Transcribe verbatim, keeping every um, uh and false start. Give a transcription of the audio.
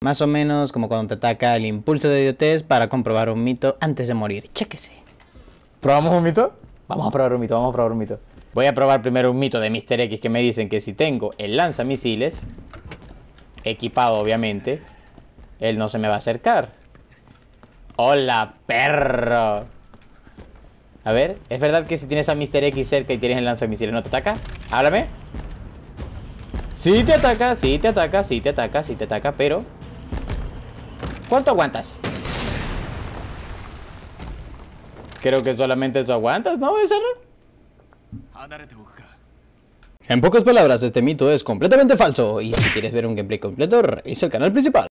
Más o menos como cuando te ataca el impulso de idiotez para comprobar un mito antes de morir. Chéquese. ¿Probamos un mito? Vamos a probar un mito, vamos a probar un mito. Voy a probar primero un mito de míster X que me dicen que si tengo el lanzamisiles, equipado obviamente, él no se me va a acercar. ¡Hola, perro! A ver, ¿es verdad que si tienes a míster X cerca y tienes el lanzamisiles no te ataca? Háblame. Sí te ataca, sí te ataca, sí te ataca, sí te ataca, pero... ¿cuánto aguantas? Creo que solamente eso aguantas, ¿no, César? En pocas palabras, este mito es completamente falso. Y si quieres ver un gameplay completo, revisa el canal principal.